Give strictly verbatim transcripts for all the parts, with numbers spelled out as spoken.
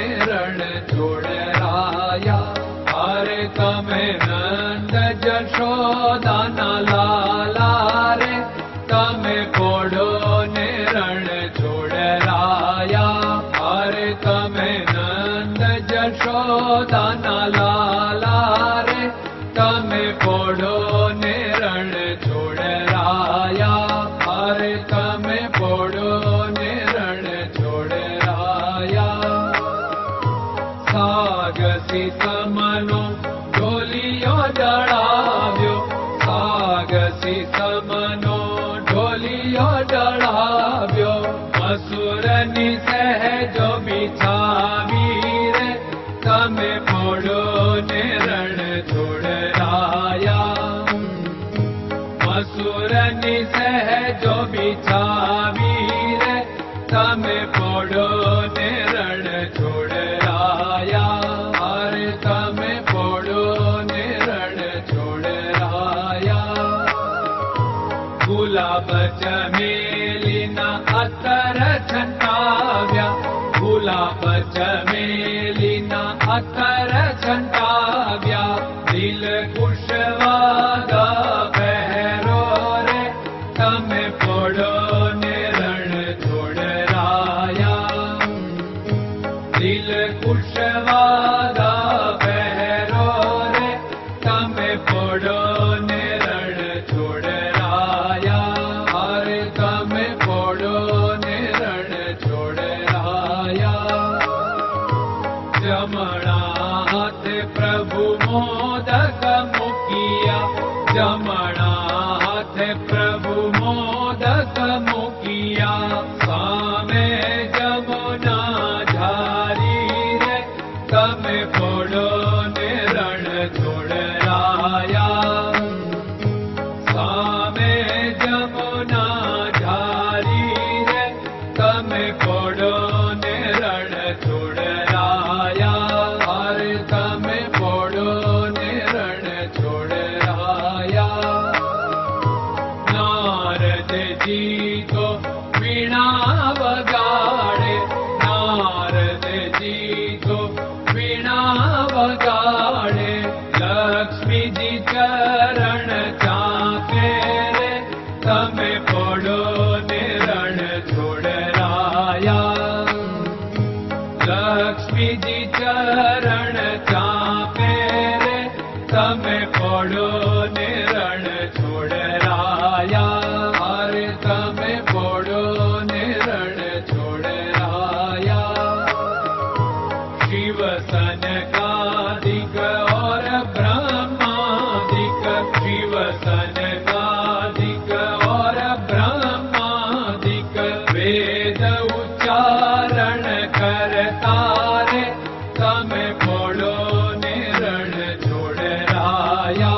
रण छोड़राया। अरे तमे नंद जशोदा ना लाला रे, तमे पोड़ो ने रण छोड़राया। अरे तमे नंद जशोदा ना लाला रे, तमे पोड़ो ने रण छोड़राया। अरे तमे पोड़ो ने रण छोड़राया। सागसी समनो ढोलियो डळाव्यो, सागसी समनो ढोलियो डळाव्यो। असुरनी सहजो बिछावी रे, तमे पोड़ो ने रण छोड़राया। असुरनी सहजो बिछावी रे, तमे पोड़ो ने रण छोड़राया। अरे तमे पोड़ो ने रण छोड़राया। गुलाब चमेलीना अतर छंटाव्या, गुलाब चमेलीना अतर छंटाव्या। दिल कुशवादा पहरो रे, तमे पोड़ो ने रण छोड़राया। दिल कुशवादा पहरो रे, तमे पोड़ो ने रण छोड़राया। अरे तमे पोड़ो ने रण छोड़राया। जमणा हाथ प्रभु मोदक मुकिया, जमणा हाथ प्रभु मोदक मुकिया। सामे जमुना झारी रे, तमे पोड़ो ने रण छोड़राया। सामे जमुना झारी रे, तमे पोड़ो ने रण छोड़राया। अरे तमे पोड़ो ने रण छोड़राया। नारद जी तो वीणा बगाड़े, नारद जी तो वीणा बगाड़े। लक्ष्मी जी चरण चाके रे, तमे पोड़ो ने रण छोड़राया। लक्ष्मी जी चरण चाके रे, तमे पोड़ो ने रण छोड़राया। अरे तमे पोड़ो ने रण छोड़राया। शिव सनकादिक और ब्रह्मादिक, शिव सनकादिक और ब्रह्मादिक। वेद उच्चारण करता रे, तमे पोड़ो ने रण छोड़राया।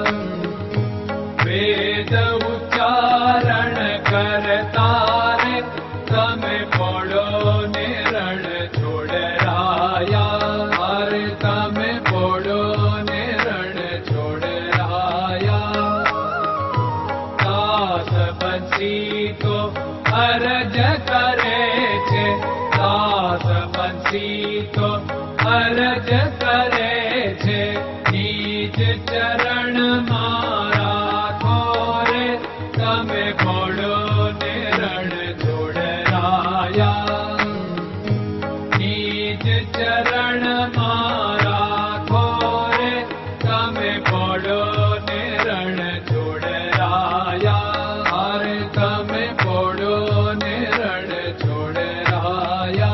वेद उच्चारण करता रे, तमे पोड़ो ने रण छोड़राया। अरे तमे पोड़ो ने रण छोड़राया। दास बंसी तो अरज करे छे, दास बंसी तो अरज करे छे। नीज चरण मारा थोरे, तमे पोड़ो ने रण छोड़राया। नीज चरण मारा थोरे, तमे पोड़ो ने रण छोड़राया। अरे तमे पोड़ो ने रण छोड़राया।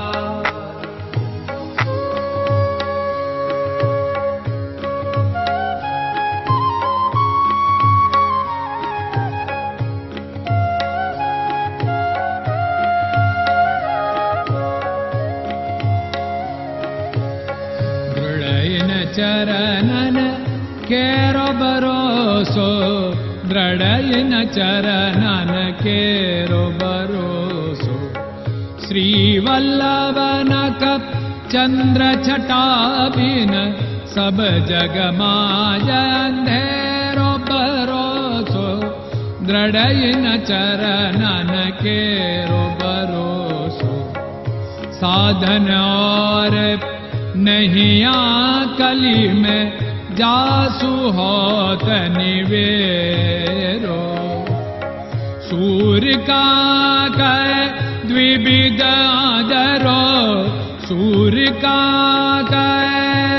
चरणन केरो भरोसो, दृढ़यन चरणन केरो भरोसो। श्रीवल्लभन कप चंद्र छटाबिन, सब जग माया अंधेरो भरोसो। दृढ़यन चरणन केरो भरोसो। साधन और नहीं कली में जासु होत निवेरो। सूर्य का कै द्विविध आदरो, सूर्य का कै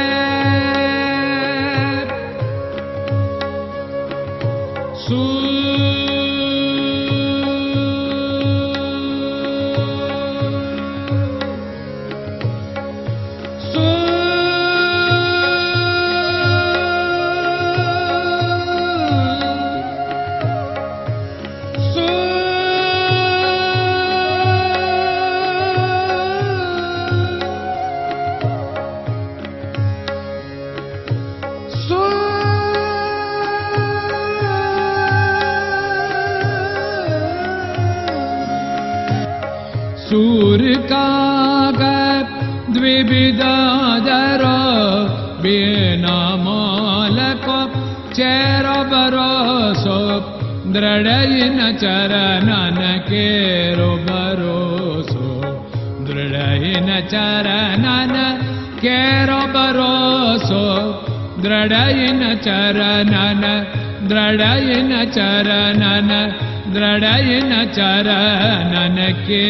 सूर्य का द्विविधादरो, बिना मालको चेरो भरोसो, दृढ़ न चरणन केरो भरोसो, दृढ़ न चरणन केरो भरोसो, दृढ़ न चरणन, दृढ़ न चरणन, दृढ़ न चरणन के।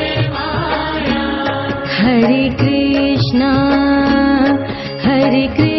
Hare Krishna, Hare Krishna.